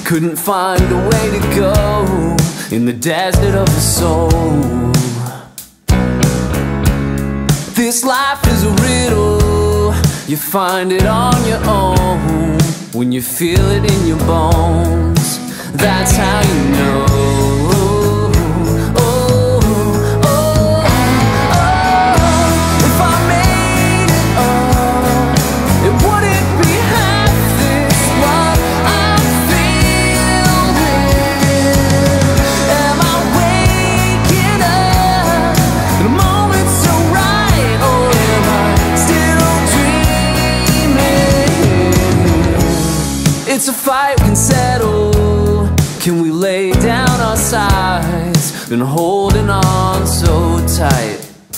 couldn't find a way to go in the desert of the soul. This life is a riddle, you find it on your own when you feel it in your bones. That's how you know. It's a fight we can settle. Can we lay down our sides? Been holding on so tight.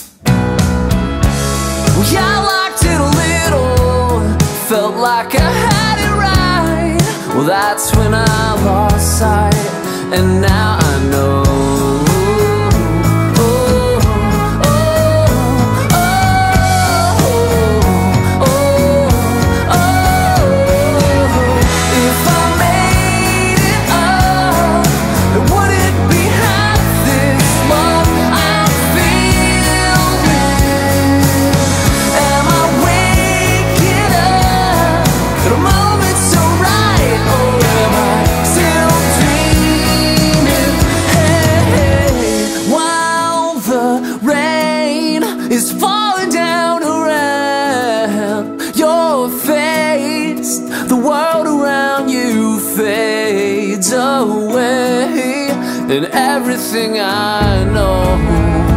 Well, yeah, I liked it a little, felt like I had it right. Well, that's when I lost sight, and now I know. Is falling down around your face. The world around you fades away, and everything I know